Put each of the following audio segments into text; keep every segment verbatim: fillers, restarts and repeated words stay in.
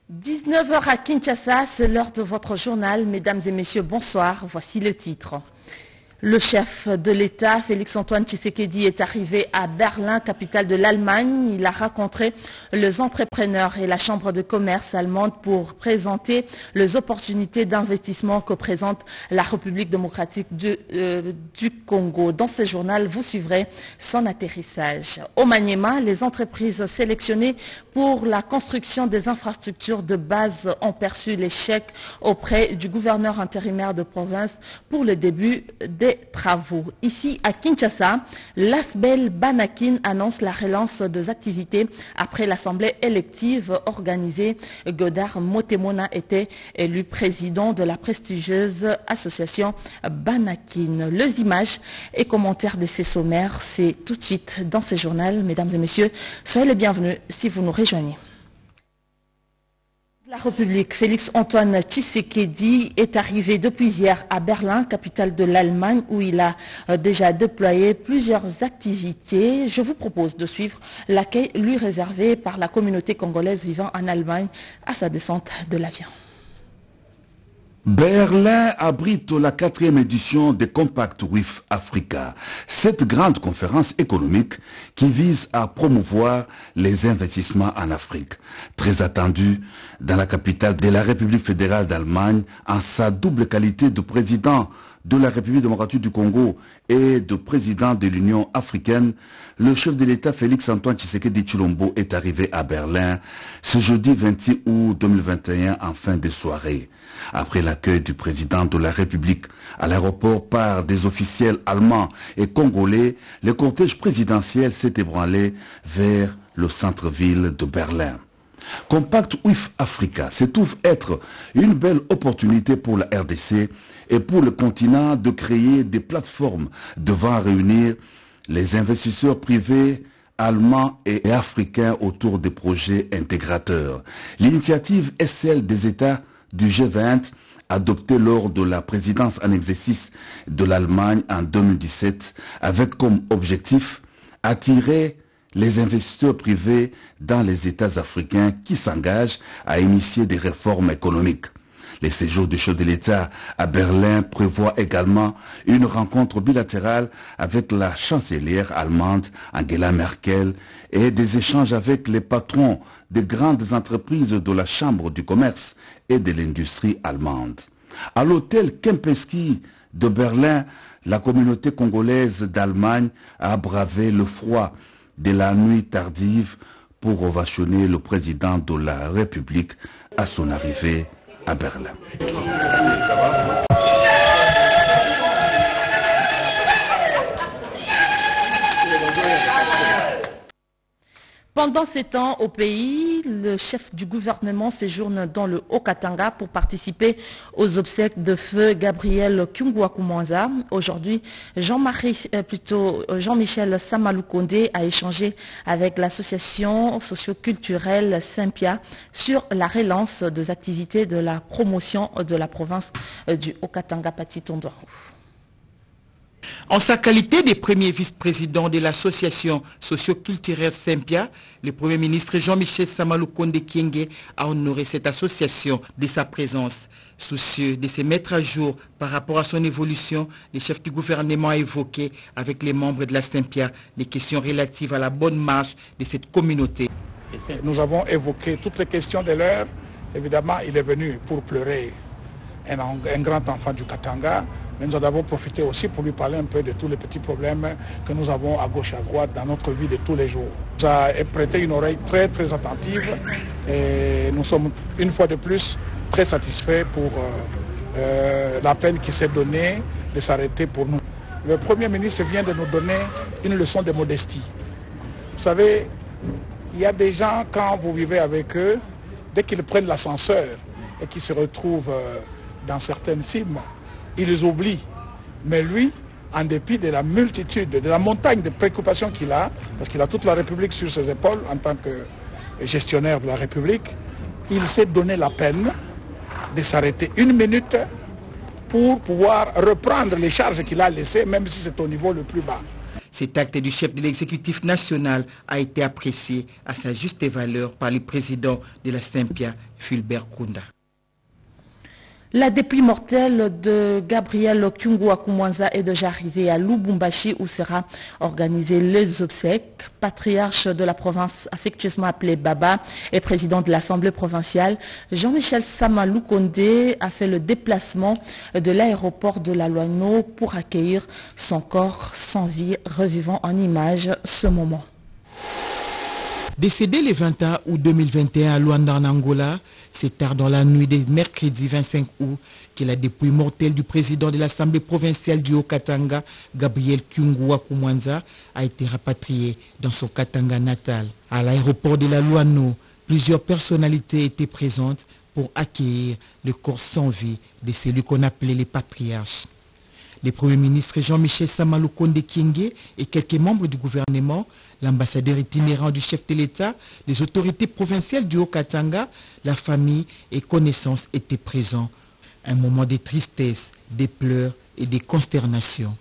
dix-neuf heures à Kinshasa, c'est l'heure de votre journal. Mesdames et messieurs, bonsoir. Voici le titre. Le chef de l'État, Félix-Antoine Tshisekedi, est arrivé à Berlin, capitale de l'Allemagne. Il a rencontré les entrepreneurs et la Chambre de commerce allemande pour présenter les opportunités d'investissement que présente la République démocratique du, euh, du Congo. Dans ce journal, vous suivrez son atterrissage. Au Maniema, les entreprises sélectionnées pour la construction des infrastructures de base ont perçu l'échec auprès du gouverneur intérimaire de province pour le début des travaux. Ici à Kinshasa, l'Asbel Banakin annonce la relance des activités après l'assemblée élective organisée. Godard Motemona était élu président de la prestigieuse association Banakin. Les images et commentaires de ces sommaires, c'est tout de suite dans ce journal. Mesdames et messieurs, soyez les bienvenus si vous nous rejoignez. La République, Félix-Antoine Tshisekedi est arrivé depuis hier à Berlin, capitale de l'Allemagne, où il a déjà déployé plusieurs activités. Je vous propose de suivre l'accueil lui réservé par la communauté congolaise vivant en Allemagne à sa descente de l'avion. Berlin abrite la quatrième édition de Compact with Africa, cette grande conférence économique qui vise à promouvoir les investissements en Afrique. Très attendue dans la capitale de la République fédérale d'Allemagne en sa double qualité de président de la République démocratique du Congo et de président de l'Union africaine, le chef de l'État Félix-Antoine Tshisekedi Tshilombo est arrivé à Berlin ce jeudi vingt-six août deux mille vingt et un en fin de soirée. Après l'accueil du président de la République à l'aéroport par des officiels allemands et congolais, le cortège présidentiel s'est ébranlé vers le centre-ville de Berlin. Compact with Africa se trouve être une belle opportunité pour la R D C et pour le continent de créer des plateformes devant réunir les investisseurs privés allemands et africains autour des projets intégrateurs. L'initiative est celle des États du G vingt adoptée lors de la présidence en exercice de l'Allemagne en deux mille dix-sept avec comme objectif attirer les investisseurs privés dans les États africains qui s'engagent à initier des réformes économiques. Les séjours du chef de l'État à Berlin prévoient également une rencontre bilatérale avec la chancelière allemande Angela Merkel et des échanges avec les patrons des grandes entreprises de la Chambre du commerce et de l'industrie allemande. À l'hôtel Kempinski de Berlin, la communauté congolaise d'Allemagne a bravé le froid de la nuit tardive pour ovationner le président de la République à son arrivée à Berlin. Pendant ces temps au pays, le chef du gouvernement séjourne dans le Haut-Katanga pour participer aux obsèques de feu Gabriel Kyungwa-Koumanza. Aujourd'hui, Jean-Marie, euh, plutôt Jean-Michel Samaloukonde a échangé avec l'association socio-culturelle Saint-Pia sur la relance des activités de la promotion de la province du Haut-Katanga Pati-Tondouan. En sa qualité de premier vice-président de l'association socio-culturelle Saint-Pia, le Premier ministre Jean-Michel Samaloukonde Kyenge a honoré cette association de sa présence. Soucieux de se mettre à jour par rapport à son évolution, le chef du gouvernement a évoqué avec les membres de la Saint-Pia les questions relatives à la bonne marche de cette communauté. Nous avons évoqué toutes les questions de l'heure. Évidemment, il est venu pour pleurer un, un grand enfant du Katanga. Mais nous en avons profité aussi pour lui parler un peu de tous les petits problèmes que nous avons à gauche et à droite dans notre vie de tous les jours. Il nous a prêté une oreille très très attentive et nous sommes une fois de plus très satisfaits pour euh, euh, la peine qui s'est donnée de s'arrêter pour nous. Le Premier ministre vient de nous donner une leçon de modestie. Vous savez, il y a des gens, quand vous vivez avec eux, dès qu'ils prennent l'ascenseur et qu'ils se retrouvent euh, dans certaines cimes, ils les oublient. Mais lui, en dépit de la multitude, de la montagne de préoccupations qu'il a, parce qu'il a toute la République sur ses épaules en tant que gestionnaire de la République, il s'est donné la peine de s'arrêter une minute pour pouvoir reprendre les charges qu'il a laissées, même si c'est au niveau le plus bas. Cet acte du chef de l'exécutif national a été apprécié à sa juste valeur par le président de la Saint-Pia, Philbert Kunda. La dépouille mortelle de Gabriel Kyungu-Wakumwanza est déjà arrivée à Lubumbashi où sera organisé les obsèques. Patriarche de la province affectueusement appelé Baba et président de l'Assemblée provinciale, Jean-Michel Samalou Kondé a fait le déplacement de l'aéroport de la Loano pour accueillir son corps sans vie, revivant en images ce moment. Décédé le vingt et un août deux mille vingt et un à Luanda en Angola, c'est tard dans la nuit de mercredi vingt-cinq août que la dépouille mortelle du président de l'Assemblée provinciale du Haut-Katanga, Gabriel Kyungu-Wakumwanza, a été rapatriée dans son Katanga natal. À l'aéroport de la Loano, plusieurs personnalités étaient présentes pour accueillir le corps sans vie de celui qu'on appelait les patriarches. Le Premier ministre Jean-Michel Samalou Kondé Kyenge et quelques membres du gouvernement, l'ambassadeur itinérant du chef de l'État, les autorités provinciales du Haut-Katanga, la famille et connaissances étaient présents. Un moment de tristesse, de pleurs et de consternation.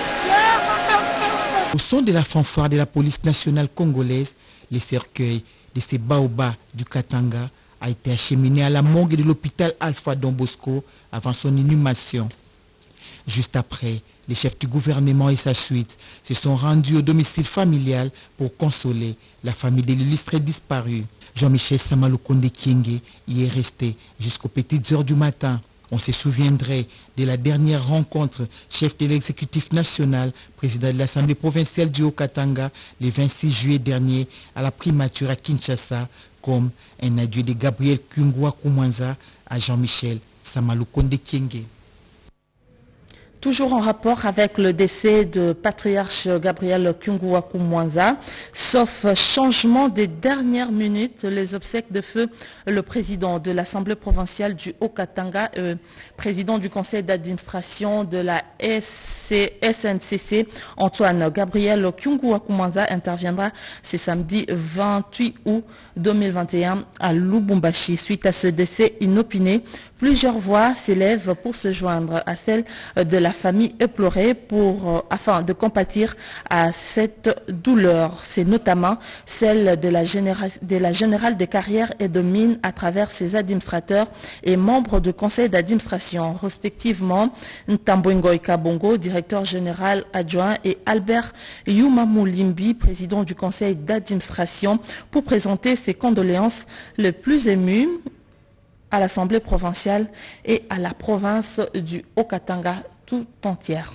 Au son de la fanfare de la police nationale congolaise, le cercueil de ces baobas du Katanga a été acheminé à la morgue de l'hôpital Alpha Don Bosco avant son inhumation. Juste après, les chefs du gouvernement et sa suite se sont rendus au domicile familial pour consoler la famille de l'illustre disparu. Jean-Michel Samalou Kondé Kyenge y est resté jusqu'aux petites heures du matin. On se souviendrait de la dernière rencontre chef de l'exécutif national, président de l'Assemblée provinciale du Haut-Katanga, le vingt-six juillet dernier à la primature à Kinshasa, comme un adieu de Gabriel Kyungu-Wakumwanza à Jean-Michel Samalou Kondé Kyenge. Toujours en rapport avec le décès de patriarche Gabriel Kyungu-Wakumwanza, sauf changement des dernières minutes, les obsèques de feu, le président de l'Assemblée provinciale du Haut-Katanga, euh, président du conseil d'administration de la S N C C, Antoine Gabriel Kyungu-Wakumwanza, interviendra ce samedi vingt-huit août deux mille vingt et un à Lubumbashi. Suite à ce décès inopiné, plusieurs voix s'élèvent pour se joindre à celle de la famille éplorée pour, euh, afin de compatir à cette douleur. C'est notamment celle de la, de la générale des carrières et de mines à travers ses administrateurs et membres du conseil d'administration, respectivement Ntambwengoy Kabongo, directeur général adjoint, et Albert Yumamoulimbi, président du conseil d'administration, pour présenter ses condoléances les plus émues à l'Assemblée provinciale et à la province du Haut-Katanga tout entière.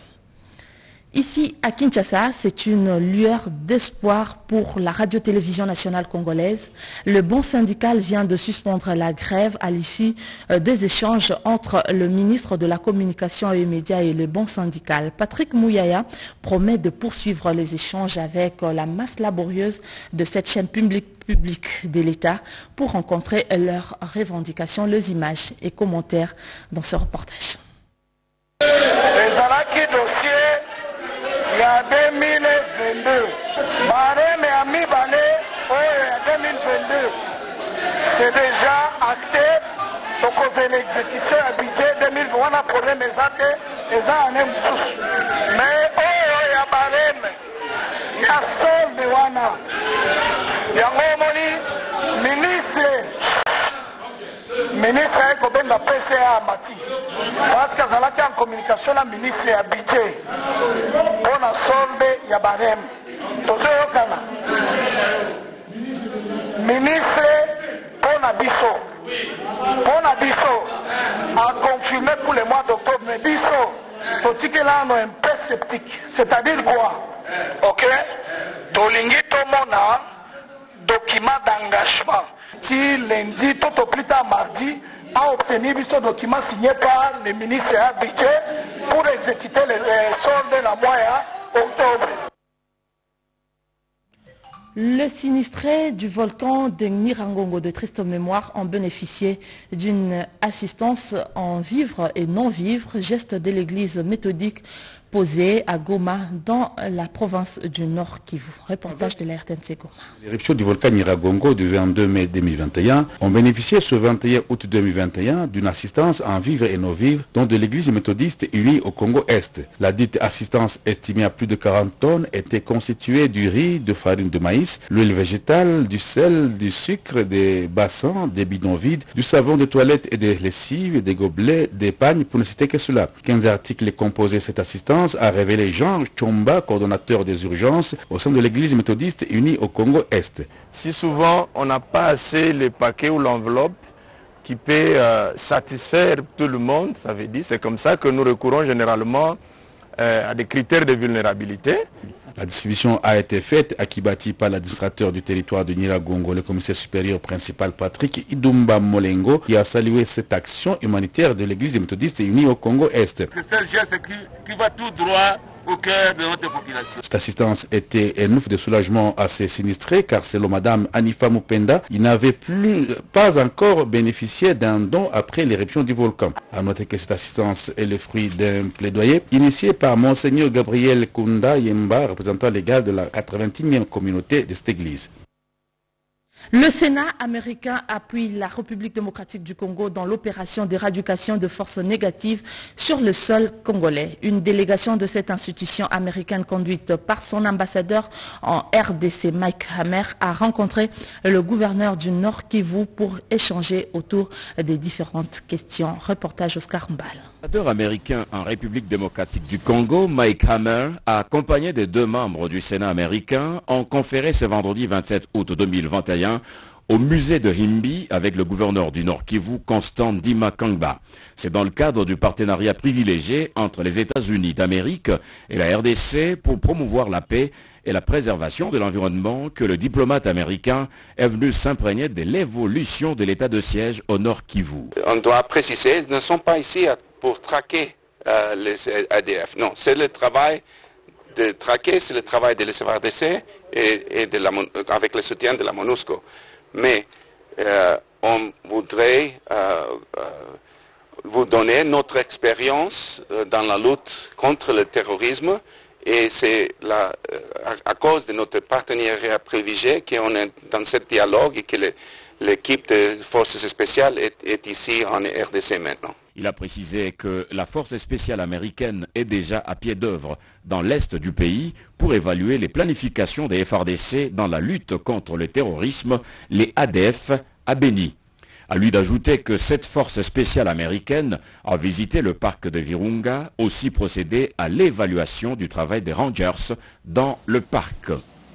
Ici à Kinshasa, c'est une lueur d'espoir pour la radio-télévision nationale congolaise. Le Bon syndical vient de suspendre la grève à l'issue des échanges entre le ministre de la Communication et des Médias et le Bon syndical. Patrick Mouyaya promet de poursuivre les échanges avec la masse laborieuse de cette chaîne publique publique de l'État pour rencontrer leurs revendications, les images et commentaires dans ce reportage. Il y a deux mille vingt-deux. Barème et Ami Balé, deux mille vingt-deux. C'est déjà acté. Donc on fait l'exécution à budget deux mille vingt. On a problème des actes et ça en est tous. Mais oh, il y a Barème. Il y a Sol de Wana. Il y a Momoni, ministre. Ministre est la P C A à Mati. Parce que ça a en communication, la ministre est habituée. On a solde, il y a barème. Ministre, on a bisso. On a bisso. A confirmé pour le mois d'octobre, mais bisso. Tandis que là, on est un peu sceptique. C'est-à-dire quoi? Ok? Tolingi Tomona, document d'engagement. Si lundi, tout au plus tard mardi, a obtenu ce document signé par le ministre habitué pour exécuter les, les soldes de la mois octobre. Les sinistrés du volcan de Nirangongo de triste mémoire ont bénéficié d'une assistance en vivres et non-vivres, geste de l'église méthodique posée à Goma dans la province du Nord Kivu. Reportage de la R T N C Goma. L'éruption du volcan Nyiragongo du vingt-deux mai deux mille vingt et un ont bénéficié ce vingt et un août deux mille vingt et un d'une assistance en vivres et non-vivres dont de l'église méthodiste unie au Congo-Est. La dite assistance estimée à plus de quarante tonnes était constituée du riz, de farine de maïs, l'huile végétale, du sel, du sucre, des bassins, des bidons vides, du savon de toilette et des lessives, des gobelets, des pagnes, pour ne citer que cela. quinze articles composaient cette assistance, a révélé Jean Chomba, coordonnateur des urgences au sein de l'église méthodiste unie au Congo-Est. Si souvent on n'a pas assez les paquets ou l'enveloppe qui peut euh, satisfaire tout le monde, ça veut dire c'est comme ça que nous recourons généralement euh, à des critères de vulnérabilité. La distribution a été faite à Kibati par l'administrateur du territoire de Nyiragongo, le commissaire supérieur principal Patrick Idumba Molengo, qui a salué cette action humanitaire de l'église méthodiste unie au Congo-Est. C'est un geste qui, qui va tout droit au cœur de notre population. Cette assistance était un ouf de soulagement à ces sinistrés, car selon Madame Anifa Mupenda, ils n'avaient plus, pas encore bénéficié d'un don après l'éruption du volcan. À noter que cette assistance est le fruit d'un plaidoyer initié par Monseigneur Gabriel Kunda Yemba, représentant légal de la quatre-vingt-unième communauté de cette église. Le Sénat américain appuie la République démocratique du Congo dans l'opération d'éradication de forces négatives sur le sol congolais. Une délégation de cette institution américaine conduite par son ambassadeur en R D C, Mike Hammer, a rencontré le gouverneur du Nord Kivu pour échanger autour des différentes questions. Reportage Oscar Mbal. L'ambassadeur américain en République démocratique du Congo, Mike Hammer, accompagné des deux membres du Sénat américain, ont conféré ce vendredi vingt-sept août deux mille vingt et un au musée de Himbi avec le gouverneur du Nord Kivu, Constant Ndima Kangba. C'est dans le cadre du partenariat privilégié entre les États-Unis d'Amérique et la R D C pour promouvoir la paix et la préservation de l'environnement que le diplomate américain est venu s'imprégner de l'évolution de l'état de siège au Nord Kivu. On doit préciser, nous ne sommes pas ici pour traquer euh, les A D F. Non, c'est le travail de traquer, c'est le travail de l'R D C et, et de la, avec le soutien de la MONUSCO. Mais euh, on voudrait euh, euh, vous donner notre expérience euh, dans la lutte contre le terrorisme. Et c'est à, à cause de notre partenariat privilégié qu'on est dans ce dialogue et que l'équipe de forces spéciales est, est ici en R D C maintenant. Il a précisé que la force spéciale américaine est déjà à pied d'œuvre dans l'est du pays pour évaluer les planifications des F R D C dans la lutte contre le terrorisme, les A D F à Beni. À lui d'ajouter que cette force spéciale américaine a visité le parc de Virunga, aussi procédé à l'évaluation du travail des Rangers dans le parc.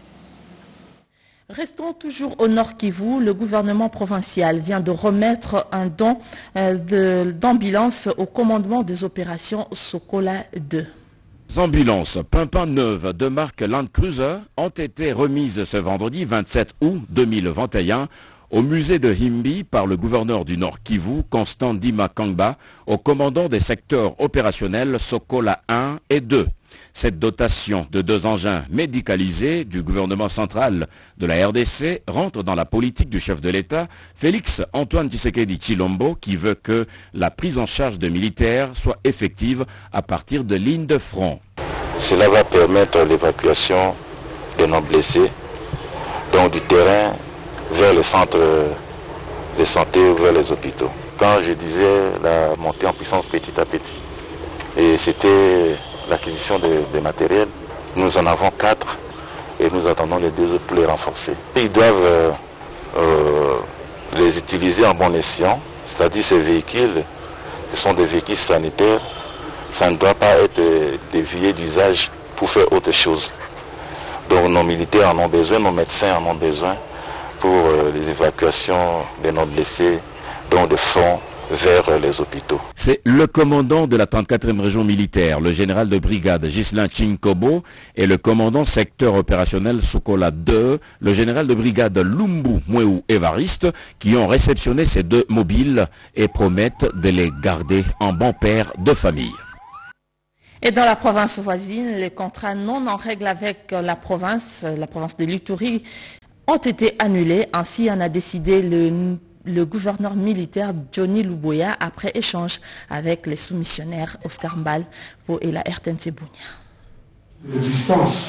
Restons toujours au Nord Kivu. Le gouvernement provincial vient de remettre un don euh, d'ambulance au commandement des opérations Sokola deux. Les ambulances Pimpin neuves de marque Land Cruiser ont été remises ce vendredi vingt-sept août deux mille vingt et un au musée de Himbi par le gouverneur du Nord Kivu, Constant Ndima Kangba, au commandant des secteurs opérationnels Sokola un et deux. Cette dotation de deux engins médicalisés du gouvernement central de la R D C rentre dans la politique du chef de l'État, Félix Antoine Tshisekedi Tshilombo, qui veut que la prise en charge de militaires soit effective à partir de lignes de front. Cela va permettre l'évacuation de nos blessés, donc du terrain vers les centres de santé ou vers les hôpitaux. Quand je disais la montée en puissance petit à petit, et c'était l'acquisition de, de matériel, nous en avons quatre et nous attendons les deux autres pour les renforcer. Ils doivent euh, euh, les utiliser en bon escient, c'est-à-dire ces véhicules, ce sont des véhicules sanitaires, ça ne doit pas être dévié d'usage pour faire autre chose. Donc nos militaires en ont besoin, nos médecins en ont besoin pour euh, les évacuations de nos blessés, dont de front vers les hôpitaux. C'est le commandant de la trente-quatrième région militaire, le général de brigade Ghislain Chinkobo, et le commandant secteur opérationnel Sokola deux, le général de brigade Lumbu Mweu Evariste, qui ont réceptionné ces deux mobiles et promettent de les garder en bon père de famille. Et dans la province voisine, les contrats non en règle avec la province, la province de l'Ituri, ont été annulés. Ainsi en a décidé le le gouverneur militaire Johnny Luboya après échange avec les sous-missionnaires Oscar Mbal et la R T N C Bunia. L'existence.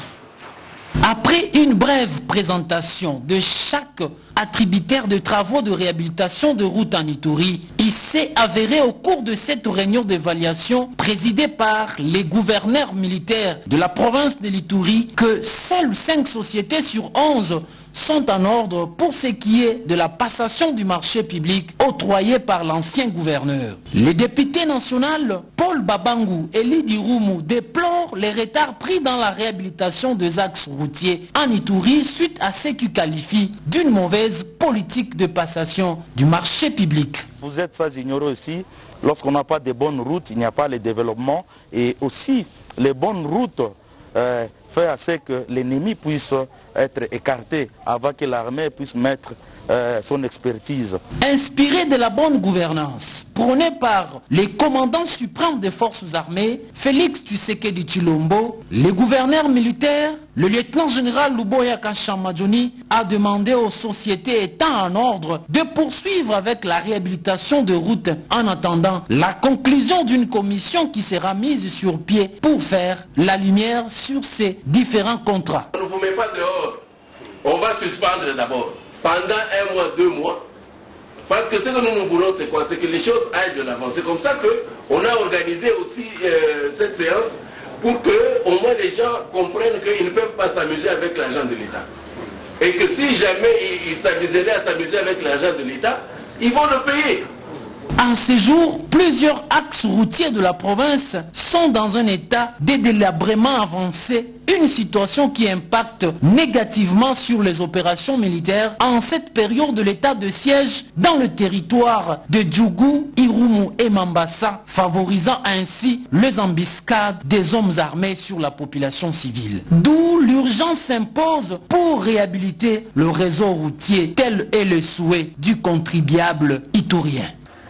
Après une brève présentation de chaque attributaire de travaux de réhabilitation de route en Ituri, il s'est avéré au cours de cette réunion d'évaluation présidée par les gouverneurs militaires de la province de l'Ituri que seules cinq sociétés sur onze sont en ordre pour ce qui est de la passation du marché public octroyé par l'ancien gouverneur. Le député national Paul Babangou et Lidi Roumou déplorent les retards pris dans la réhabilitation des axes routiers en Ituri suite à ce qu'ils qualifient d'une mauvaise politique de passation du marché public. Vous êtes sans ignorer aussi, lorsqu'on n'a pas de bonnes routes, il n'y a pas le développement et aussi les bonnes routes euh, fait à ce que l'ennemi puisse être écarté avant que l'armée puisse mettre euh, son expertise. Inspiré de la bonne gouvernance, prôné par les commandants suprêmes des forces armées, Félix Tshisekedi Tshilombo, le gouverneur militaire, le lieutenant-général Luboya Kashamadjoni a demandé aux sociétés étant en ordre de poursuivre avec la réhabilitation de routes en attendant la conclusion d'une commission qui sera mise sur pied pour faire la lumière sur ces différents contrats. On ne vous met pas dehors. On va suspendre d'abord pendant un mois, deux mois. Parce que ce que nous, nous voulons, c'est quoi? C'est que les choses aillent de l'avant. C'est comme ça qu'on a organisé aussi euh, cette séance pour que au moins les gens comprennent qu'ils ne peuvent pas s'amuser avec l'argent de l'État. Et que si jamais ils s'amuseraient à s'amuser avec l'argent de l'État, ils vont le payer. En ces jours, plusieurs axes routiers de la province sont dans un état de délabrement avancé, une situation qui impacte négativement sur les opérations militaires en cette période de l'état de siège dans le territoire de Djougou, Irumu et Mambasa, favorisant ainsi les embuscades des hommes armés sur la population civile. D'où l'urgence s'impose pour réhabiliter le réseau routier, tel est le souhait du contribuable iturien.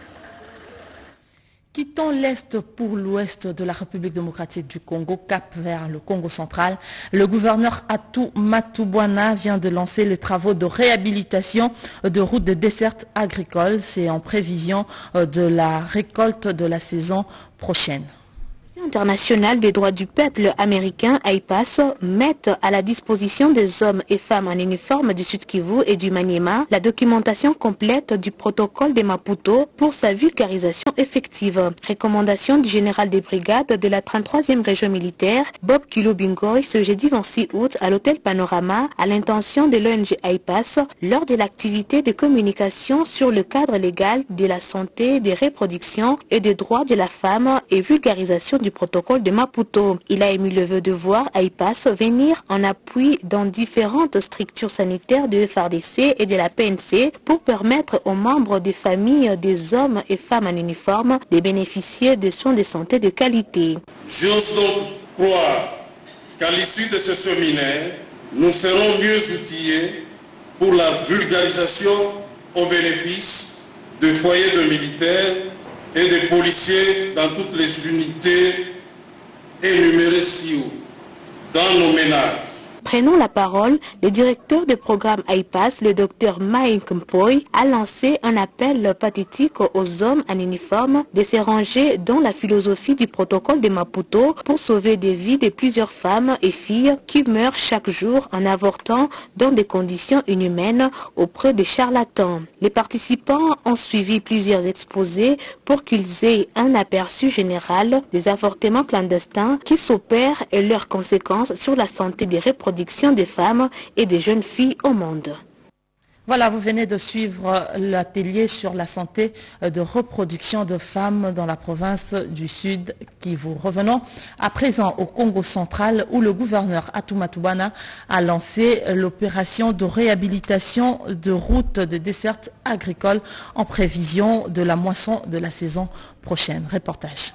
Quittons l'Est pour l'Ouest de la République démocratique du Congo, cap vers le Congo central. Le gouverneur Atou Matubwana vient de lancer les travaux de réhabilitation de routes de desserte agricole. C'est en prévision de la récolte de la saison prochaine. International des droits du peuple américain, I P A S, mettent à la disposition des hommes et femmes en uniforme du Sud Kivu et du Maniema la documentation complète du protocole de Maputo pour sa vulgarisation effective. Recommandation du général des brigades de la trente-troisième région militaire, Bob Kilobingoy, ce jeudi vingt-six août à l'hôtel Panorama, à l'intention de l'O N G I P A S, lors de l'activité de communication sur le cadre légal de la santé, des reproductions et des droits de la femme et vulgarisation du protocole de Maputo. Il a émis le vœu de voir I P A S venir en appui dans différentes structures sanitaires de F R D C et de la P N C pour permettre aux membres des familles des hommes et femmes en uniforme de bénéficier de soins de santé de qualité. J'ose donc croire qu'à l'issue de ce séminaire, nous serons mieux outillés pour la vulgarisation au bénéfice de foyers de militaires et des policiers dans toutes les unités énumérées ci-haut, dans nos ménages. Prenant la parole, le directeur du programme I P A S, le docteur Mike Mpoy, a lancé un appel pathétique aux hommes en uniforme de se ranger dans la philosophie du protocole de Maputo pour sauver des vies de plusieurs femmes et filles qui meurent chaque jour en avortant dans des conditions inhumaines auprès des charlatans. Les participants ont suivi plusieurs exposés pour qu'ils aient un aperçu général des avortements clandestins qui s'opèrent et leurs conséquences sur la santé des reproductions des femmes et des jeunes filles au monde. Voilà, vous venez de suivre l'atelier sur la santé de reproduction de femmes dans la province du Sud Kivu. Revenons à présent au Congo central où le gouverneur Atou Matubwana a lancé l'opération de réhabilitation de routes de desserte agricole en prévision de la moisson de la saison prochaine. Reportage.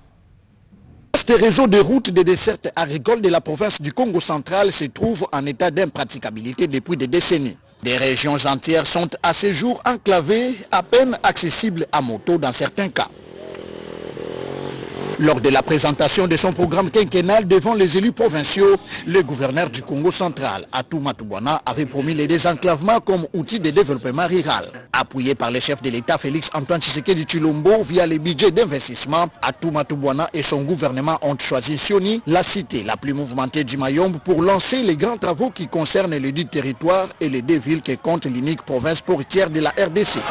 Ce réseau de routes de desserte agricole de la province du Congo central se trouve en état d'impraticabilité depuis des décennies. Des régions entières sont à ce jour enclavées, à peine accessibles à moto dans certains cas. Lors de la présentation de son programme quinquennal devant les élus provinciaux, le gouverneur du Congo central, Atou Matoubouana, avait promis le désenclavement comme outil de développement rural. Appuyé par le chef de l'État Félix Antoine Tshisekedi Tshilombo via les budgets d'investissement, Atou Matoubouana et son gouvernement ont choisi Sioni, la cité la plus mouvementée du Mayombe, pour lancer les grands travaux qui concernent les dix territoires et les deux villes que compte l'unique province portière de la R D C.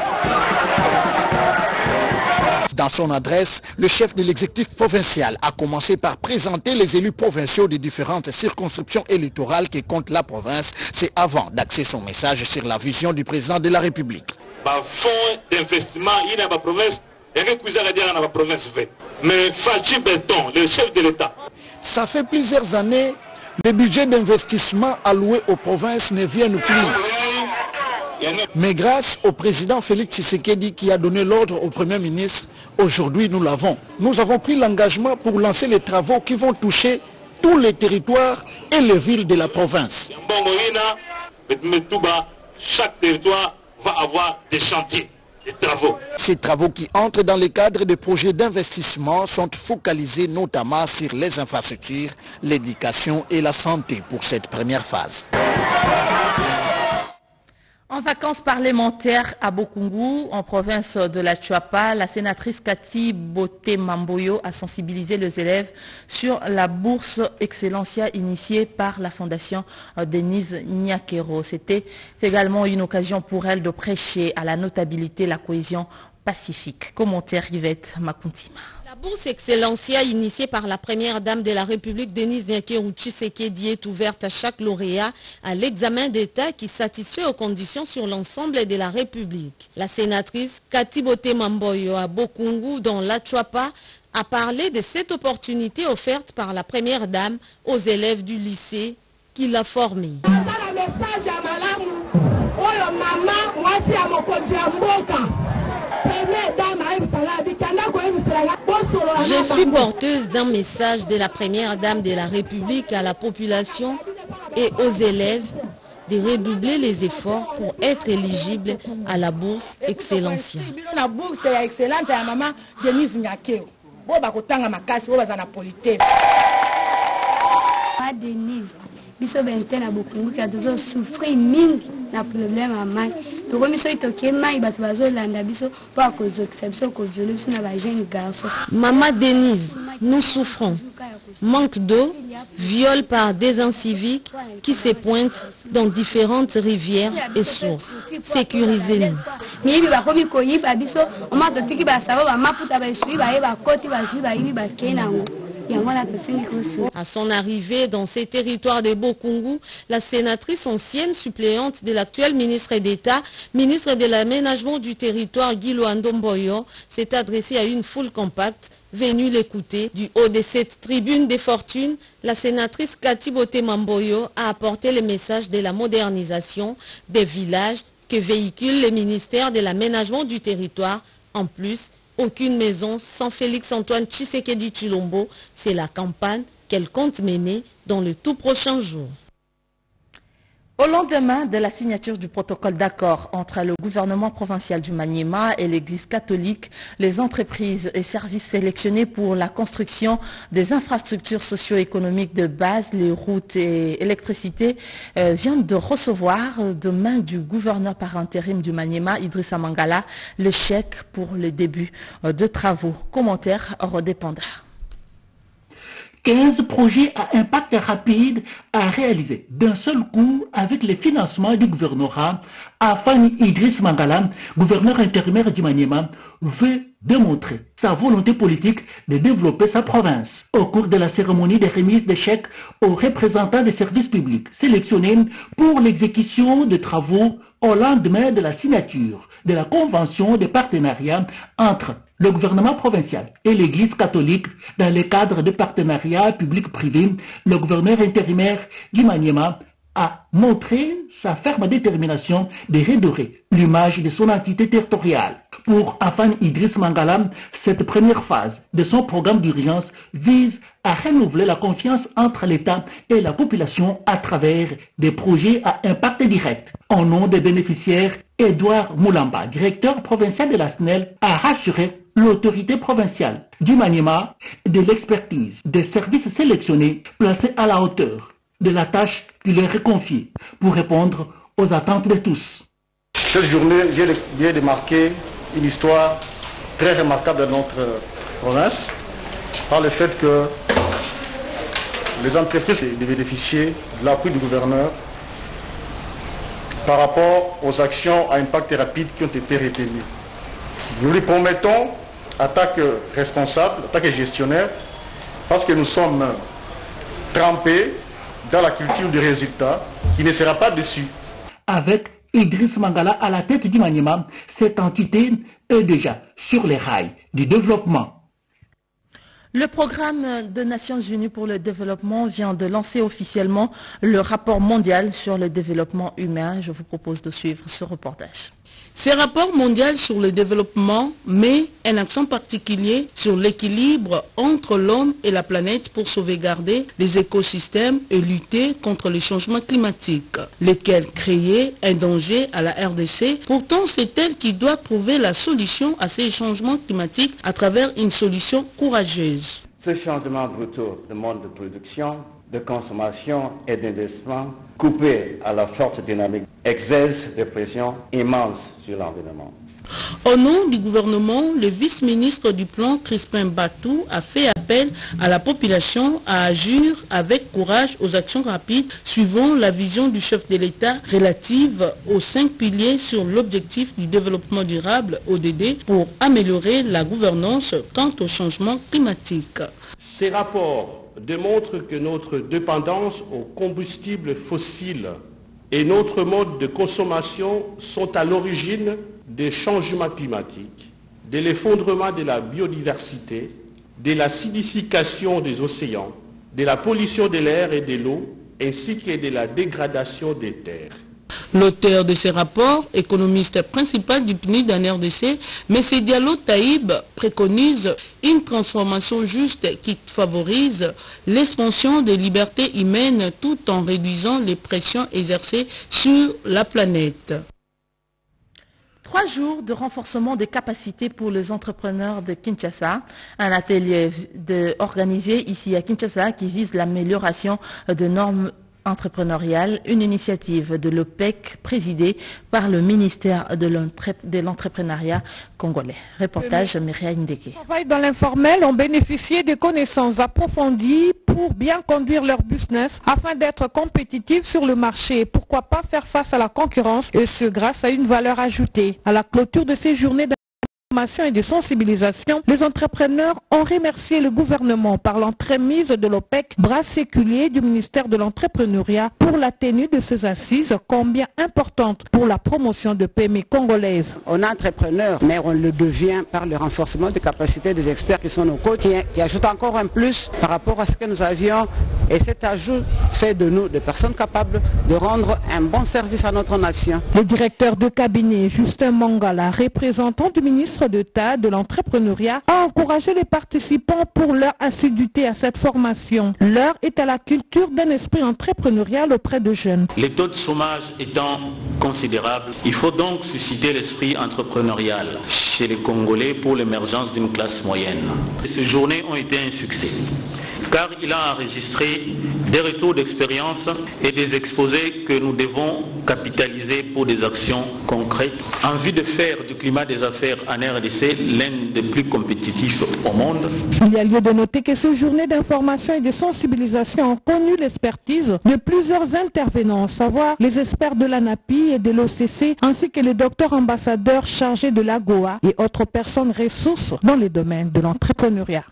Dans son adresse, le chef de l'exécutif provincial a commencé par présenter les élus provinciaux des différentes circonscriptions électorales que compte la province. C'est avant d'axer son message sur la vision du président de la République. Fonds d'investissement, il y a la province, il y a la province. Mais Fachi Benton, le chef de l'État. Ça fait plusieurs années, les budgets d'investissement alloués aux provinces ne viennent plus. Mais grâce au président Félix Tshisekedi qui a donné l'ordre au Premier ministre, aujourd'hui nous l'avons. Nous avons pris l'engagement pour lancer les travaux qui vont toucher tous les territoires et les villes de la province. Chaque territoire va avoir des chantiers, des travaux. Ces travaux qui entrent dans le cadre des projets d'investissement sont focalisés notamment sur les infrastructures, l'éducation et la santé pour cette première phase. En vacances parlementaires à Bokungu, en province de la Chuapa, la sénatrice Cathy Boté Mamboyo a sensibilisé les élèves sur la bourse Excellencia initiée par la fondation Denise Nyakero. C'était également une occasion pour elle de prêcher à la notabilité la cohésion pacifique. Commentaire Yvette Makuntima. La bourse Excellencia initiée par la première dame de la République, Denise Nyakero Tshisekedi, est ouverte à chaque lauréat à l'examen d'État qui satisfait aux conditions sur l'ensemble de la République. La sénatrice Cathy Boté Mamboyo à Bokungu, dans la Chuapa, a parlé de cette opportunité offerte par la première dame aux élèves du lycée qui l'a formée. Je suis porteuse d'un message de la première dame de la République à la population et aux élèves de redoubler les efforts pour être éligibles à la bourse Excellencia. La bourse excellente à maman Denise Nyakero. Denise, biso bentena Bokungu ka dozo souffrir mingi na problème à mai. To ko miso itoke mai batu bazo landa biso pa ko exception ko violer biso na ba jeune garçon. Maman Denise, nous souffrons. Manque d'eau, viol par des inciviques qui se pointent dans différentes rivières et sources. Sécurisez-nous. Mibi ba komi ko yiba biso, on m'a dit ki ba savoir ba maputa ba sui ba ba koti ba sui ba yibi ba kenango. À son arrivée dans ces territoires de Bokungu, la sénatrice ancienne suppléante de l'actuel ministre d'État, ministre de l'aménagement du territoire Guy Ndomboyo, s'est adressée à une foule compacte venue l'écouter. Du haut de cette tribune des fortunes, la sénatrice Cathy Boté Mamboyo a apporté le message de la modernisation des villages que véhicule le ministère de l'aménagement du territoire. En plus, aucune maison sans Félix Antoine Tshisekedi Tshilombo, c'est la campagne qu'elle compte mener dans le tout prochain jour. Au lendemain de la signature du protocole d'accord entre le gouvernement provincial du Maniema et l'Église catholique, les entreprises et services sélectionnés pour la construction des infrastructures socio-économiques de base, les routes et l'électricité, euh, viennent de recevoir de main du gouverneur par intérim du Maniema, Idrissa Mangala, le chèque pour le début de travaux. Commentaire Rodépanda. quinze projets à impact rapide à réaliser d'un seul coup avec le financement du gouvernorat. Afan Idriss Mangala, gouverneur intérimaire du Maniema, veut démontrer sa volonté politique de développer sa province. Au cours de la cérémonie de remise des chèques aux représentants des services publics sélectionnés pour l'exécution des travaux au lendemain de la signature de la convention de partenariat entre le gouvernement provincial et l'Église catholique dans le cadre de partenariats public-privé, le gouverneur intérimaire du Maniema a montré sa ferme détermination de redorer l'image de son entité territoriale. Pour Afan Idriss Mangala, cette première phase de son programme d'urgence vise à renouveler la confiance entre l'État et la population à travers des projets à impact direct. En nom des bénéficiaires Edouard Moulamba, directeur provincial de la S N E L, a rassuré l'autorité provinciale du Maniema de l'expertise des services sélectionnés placés à la hauteur de la tâche qui leur est confiée pour répondre aux attentes de tous. Cette journée vient de marquer une histoire très remarquable de notre province par le fait que les entreprises devaient bénéficier de l'appui du gouverneur par rapport aux actions à impact rapide qui ont été retenues. Nous lui promettons attaque responsable, attaque gestionnaire, parce que nous sommes trempés dans la culture du résultat qui ne sera pas déçu. Avec Idriss Mangala à la tête du Maniema, cette entité est déjà sur les rails du développement. Le programme des Nations Unies pour le développement vient de lancer officiellement le rapport mondial sur le développement humain. Je vous propose de suivre ce reportage. Ce rapport mondial sur le développement met un accent particulier sur l'équilibre entre l'homme et la planète pour sauvegarder les écosystèmes et lutter contre les changements climatiques, lesquels créaient un danger à la R D C. Pourtant, c'est elle qui doit trouver la solution à ces changements climatiques à travers une solution courageuse. Ce changement brutal de mode de production, de consommation et d'investissement, coupé à la forte dynamique, exerce des pressions immenses sur l'environnement. Au nom du gouvernement, le vice-ministre du plan, Crispin Batou, a fait appel à la population à agir avec courage aux actions rapides suivant la vision du chef de l'État relative aux cinq piliers sur l'objectif du développement durable, O D D, pour améliorer la gouvernance quant au changement climatique. Ces rapports démontrent que notre dépendance aux combustibles fossiles et notre mode de consommation sont à l'origine des changements climatiques, de l'effondrement de la biodiversité, de l'acidification des océans, de la pollution de l'air et de l'eau, ainsi que de la dégradation des terres. L'auteur de ce rapport, économiste principal du P N I D en R D C, M. Diallo Taïb, préconise une transformation juste qui favorise l'expansion des libertés humaines tout en réduisant les pressions exercées sur la planète. Trois jours de renforcement des capacités pour les entrepreneurs de Kinshasa, un atelier de, organisé ici à Kinshasa qui vise l'amélioration de normes entrepreneuriale, une initiative de l'O P E C présidée par le ministère de l'entrepreneuriat congolais. Reportage Myriam Ndeke. Les travailleurs dans l'informel ont bénéficié de connaissances approfondies pour bien conduire leur business afin d'être compétitifs sur le marché. Pourquoi pas faire face à la concurrence et ce grâce à une valeur ajoutée. À la clôture de ces journées de et de sensibilisation, les entrepreneurs ont remercié le gouvernement par l'entremise de l'O P E C, bras séculier du ministère de l'entrepreneuriat, pour la tenue de ces assises combien importantes pour la promotion de P M E congolaises. On est entrepreneur, mais on le devient par le renforcement des capacités des experts qui sont nos côtés, qui ajoutent encore un plus par rapport à ce que nous avions. Et cet ajout fait de nous des personnes capables de rendre un bon service à notre nation. Le directeur de cabinet, Justin Mangala, représentant du ministre d'État de l'entrepreneuriat, a encouragé les participants pour leur assiduité à cette formation. L'heure est à la culture d'un esprit entrepreneurial auprès de jeunes. Les taux de chômage étant considérables, il faut donc susciter l'esprit entrepreneurial chez les Congolais pour l'émergence d'une classe moyenne. Ces journées ont été un succès, car il a enregistré des retours d'expérience et des exposés que nous devons capitaliser pour des actions concrètes en vue de faire du climat des affaires en R D C l'un des plus compétitifs au monde. Il y a lieu de noter que ces journées d'information et de sensibilisation ont connu l'expertise de plusieurs intervenants, à savoir les experts de l'ANAPI et de l'O C C, ainsi que les docteurs ambassadeurs chargés de l'A G O A et autres personnes ressources dans les domaines de l'entrepreneuriat.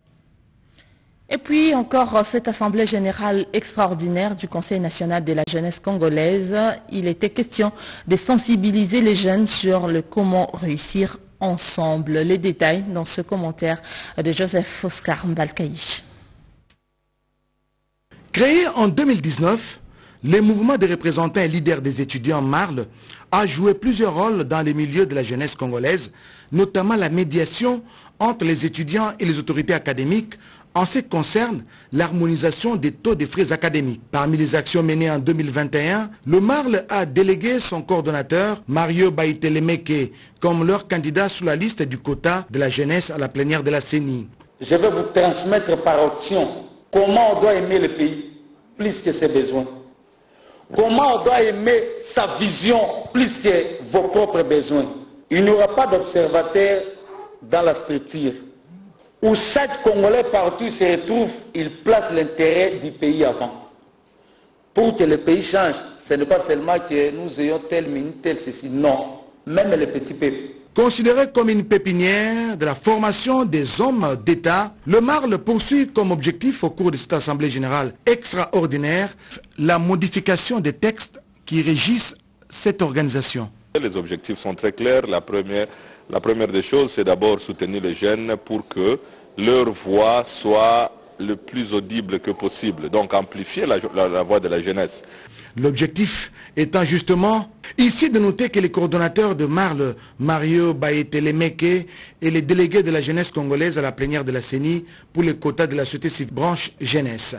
Et puis encore cette assemblée générale extraordinaire du Conseil national de la jeunesse congolaise. Il était question de sensibiliser les jeunes sur le comment réussir ensemble. Les détails dans ce commentaire de Joseph Oscar Mbalkaïch. Créé en deux mille dix-neuf, Les mouvements de représentants et leaders des étudiants Marle a joué plusieurs rôles dans les milieux de la jeunesse congolaise, notamment la médiation entre les étudiants et les autorités académiques en ce qui concerne l'harmonisation des taux des frais académiques. Parmi les actions menées en deux mille vingt et un, le Marle a délégué son coordonnateur, Mario Baïtelemeke, comme leur candidat sous la liste du quota de la jeunesse à la plénière de la C E N I. Je vais vous transmettre par option comment on doit aimer le pays plus que ses besoins. Comment on doit aimer sa vision plus que vos propres besoins. Il n'y aura pas d'observateur dans la structure. Où chaque Congolais partout se retrouve, il place l'intérêt du pays avant. Pour que le pays change, ce n'est pas seulement que nous ayons tel minute, tel ceci, non. Même les petits peuples. Considéré comme une pépinière de la formation des hommes d'État, le Marle poursuit comme objectif au cours de cette Assemblée générale extraordinaire la modification des textes qui régissent cette organisation. Les objectifs sont très clairs. La première, la première des choses, c'est d'abord soutenir les jeunes pour que leur voix soit le plus audible que possible. Donc amplifier la, la, la voix de la jeunesse. L'objectif étant justement ici de noter que les coordonnateurs de Marle, Mario Baïtelemeke, et les délégués de la jeunesse congolaise à la plénière de la C E N I pour les quotas de la société civile branche jeunesse.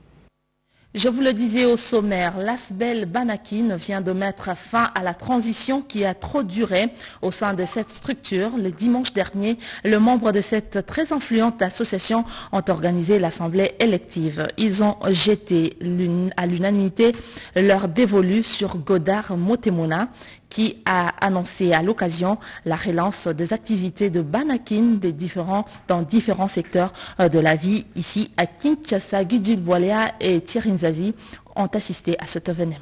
Je vous le disais au sommaire, l'Asbel Banakin vient de mettre fin à la transition qui a trop duré au sein de cette structure. Le dimanche dernier, les membres de cette très influente association ont organisé l'assemblée élective. Ils ont jeté à l'unanimité leur dévolu sur Godard Motemona, qui a annoncé à l'occasion la relance des activités de Banakin des différents, dans différents secteurs de la vie. Ici, à Kinshasa, Gudul Boalea et Thierry Nzazi ont assisté à cet événement.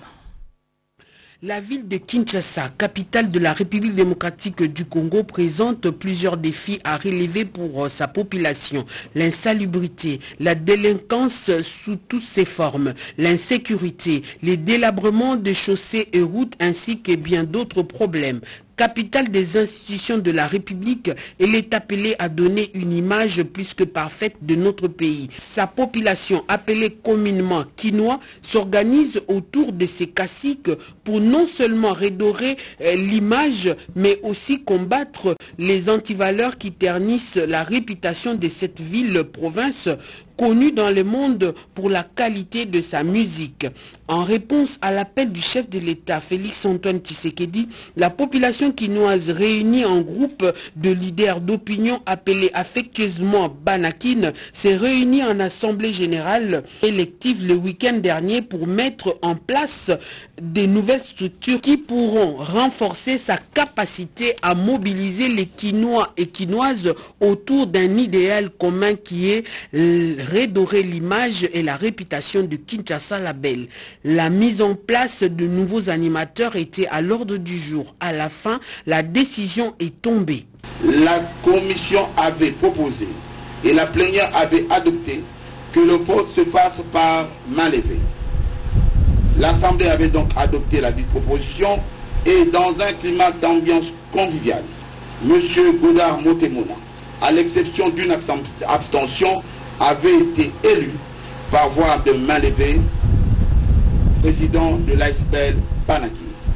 La ville de Kinshasa, capitale de la République démocratique du Congo, présente plusieurs défis à relever pour sa population. L'insalubrité, la délinquance sous toutes ses formes, l'insécurité, les délabrements de chaussées et routes ainsi que bien d'autres problèmes. Capitale des institutions de la République, elle est appelée à donner une image plus que parfaite de notre pays. Sa population, appelée communément Kinois, s'organise autour de ces caciques pour non seulement redorer l'image, mais aussi combattre les antivaleurs qui ternissent la réputation de cette ville-province connue dans le monde pour la qualité de sa musique. En réponse à l'appel du chef de l'État, Félix-Antoine Tshisekedi, la population quinoise réunie en groupe de leaders d'opinion appelés affectueusement Banakin s'est réunie en assemblée générale élective le week-end dernier pour mettre en place des nouvelles structures qui pourront renforcer sa capacité à mobiliser les Quinois et Quinoises autour d'un idéal commun qui est redorer l'image et la réputation de Kinshasa la Belle. La mise en place de nouveaux animateurs était à l'ordre du jour. À la fin, la décision est tombée. La commission avait proposé et la plénière avait adopté que le vote se fasse par main levée. L'Assemblée avait donc adopté la dite proposition et dans un climat d'ambiance conviviale, M. Godard Motemona, à l'exception d'une abstention, avait été élu par voie de main levée président de l'Asbel Banakin.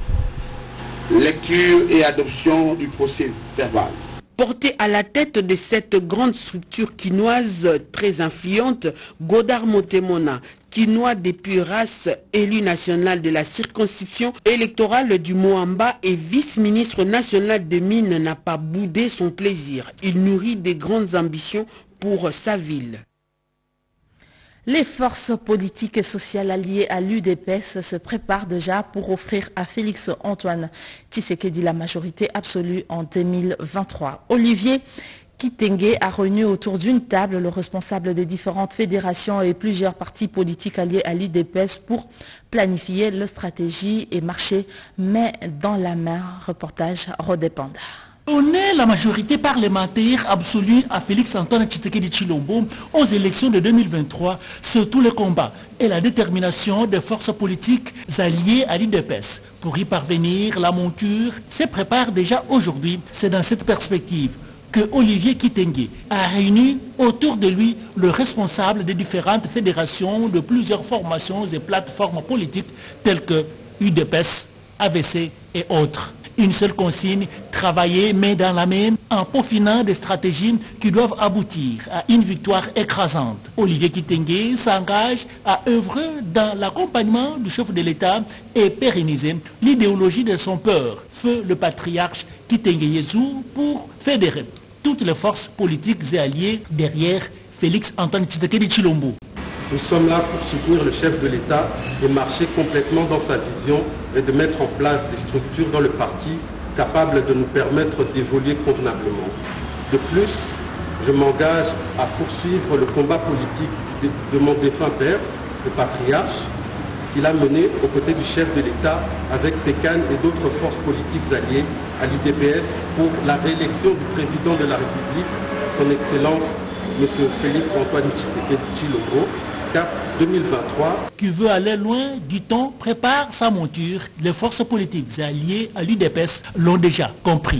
Lecture et adoption du procès verbal. Porté à la tête de cette grande structure quinoise très influente, Godard Motemona, quinois depuis race, élu national de la circonscription électorale du Moamba et vice-ministre national des Mines, n'a pas boudé son plaisir. Il nourrit des grandes ambitions pour sa ville. Les forces politiques et sociales alliées à l'U D P S se préparent déjà pour offrir à Félix-Antoine Tshisekedi la majorité absolue en deux mille vingt-trois. Olivier Kitenge a réuni autour d'une table le responsable des différentes fédérations et plusieurs partis politiques alliés à l'U D P S pour planifier leur stratégie et marcher main dans la main. Reportage Rodépanda. Donner la majorité parlementaire absolue à Félix-Antoine Tshisekedi Tshilombo aux élections de deux mille vingt-trois, c'est tout le combat et la détermination des forces politiques alliées à l'U D P S. Pour y parvenir, la monture se prépare déjà aujourd'hui. C'est dans cette perspective que Olivier Kitenge a réuni autour de lui le responsable des différentes fédérations de plusieurs formations et plateformes politiques telles que U D P S, A V C et autres. Une seule consigne, travailler main dans la main en peaufinant des stratégies qui doivent aboutir à une victoire écrasante. Olivier Kitenge s'engage à œuvrer dans l'accompagnement du chef de l'État et pérenniser l'idéologie de son père, feu le patriarche Kitenge Yezu, pour fédérer toutes les forces politiques et alliées derrière Félix Antoine Tshisekedi Tshilombo. Nous sommes là pour soutenir le chef de l'État et marcher complètement dans sa vision et de mettre en place des structures dans le parti capables de nous permettre d'évoluer convenablement. De plus, je m'engage à poursuivre le combat politique de, de mon défunt père, le patriarche, qu'il a mené aux côtés du chef de l'État avec Pécan et d'autres forces politiques alliées à l'U D P S pour la réélection du président de la République, son Excellence M. Félix Antoine Tshisekedi Tshilombo, Cap deux mille vingt-trois. Qui veut aller loin du temps prépare sa monture. Les forces politiques alliées à l'U D P S l'ont déjà compris.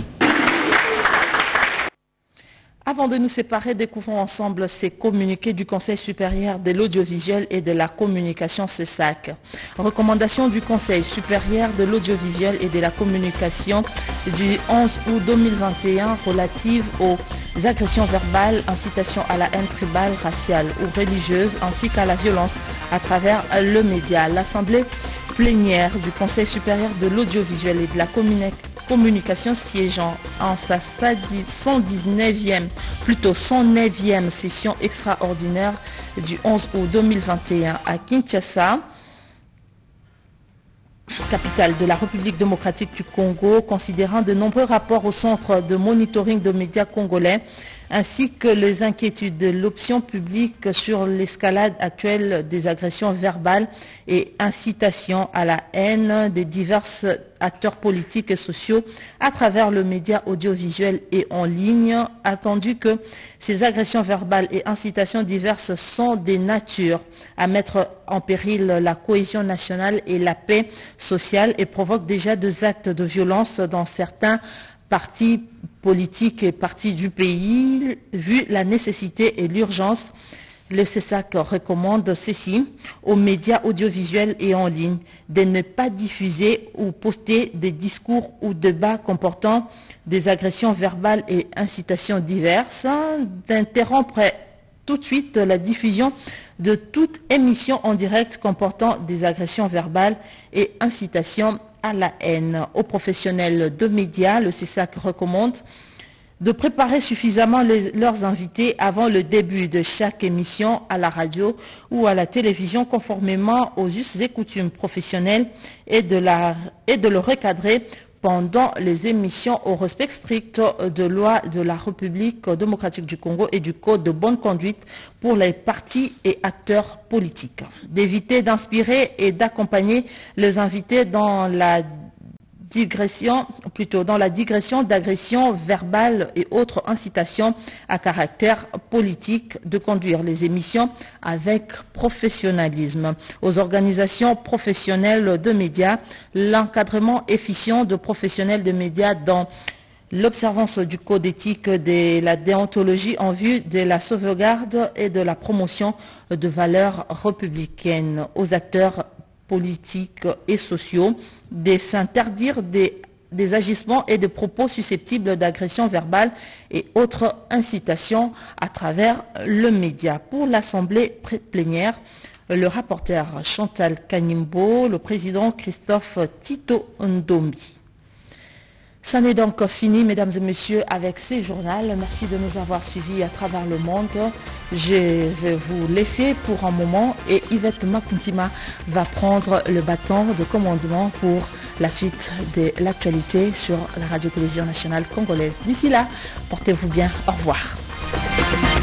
Avant de nous séparer, découvrons ensemble ces communiqués du Conseil supérieur de l'audiovisuel et de la communication C E S A C. Recommandation du Conseil supérieur de l'audiovisuel et de la communication du onze août deux mille vingt et un relative aux agressions verbales, incitation à la haine tribale, raciale ou religieuse, ainsi qu'à la violence à travers le média. L'Assemblée plénière du Conseil supérieur de l'audiovisuel et de la communication communication siégeant en sa cent dix-neuvième, plutôt cent neuvième session extraordinaire du onze août deux mille vingt et un à Kinshasa, capitale de la République démocratique du Congo, considérant de nombreux rapports au centre de monitoring de médias congolais, ainsi que les inquiétudes de l'opinion publique sur l'escalade actuelle des agressions verbales et incitation à la haine des divers acteurs politiques et sociaux à travers le média audiovisuel et en ligne, attendu que ces agressions verbales et incitations diverses sont des natures à mettre en péril la cohésion nationale et la paix sociale et provoquent déjà des actes de violence dans certains partis politiques et partis du pays. Vu la nécessité et l'urgence, le C E S A C recommande ceci aux médias audiovisuels et en ligne de ne pas diffuser ou poster des discours ou débats comportant des agressions verbales et incitations diverses, d'interrompre tout de suite la diffusion de toute émission en direct comportant des agressions verbales et incitations à la haine. Aux professionnels de médias, le C E S A C recommande de préparer suffisamment les, leurs invités avant le début de chaque émission à la radio ou à la télévision, conformément aux us et coutumes professionnels, et de, la, et de le recadrer pendant les émissions au respect strict de loi de la République démocratique du Congo et du Code de bonne conduite pour les partis et acteurs politiques. D'éviter d'inspirer et d'accompagner les invités dans la digression, plutôt dans la digression d'agressions verbales et autres incitations à caractère politique, de conduire les émissions avec professionnalisme. Aux organisations professionnelles de médias, l'encadrement efficient de professionnels de médias dans l'observance du code éthique de la déontologie en vue de la sauvegarde et de la promotion de valeurs républicaines. Aux acteurs politiques et sociaux de s'interdire des, des agissements et des propos susceptibles d'agression verbale et autres incitations à travers le média. Pour l'Assemblée plénière, le rapporteur Chantal Kanimbo, le président Christophe Tito Ndombi. Ça n'est donc fini, mesdames et messieurs, avec ces journaux. Merci de nous avoir suivis à travers le monde. Je vais vous laisser pour un moment et Yvette Makuntima va prendre le bâton de commandement pour la suite de l'actualité sur la radio-télévision nationale congolaise. D'ici là, portez-vous bien. Au revoir.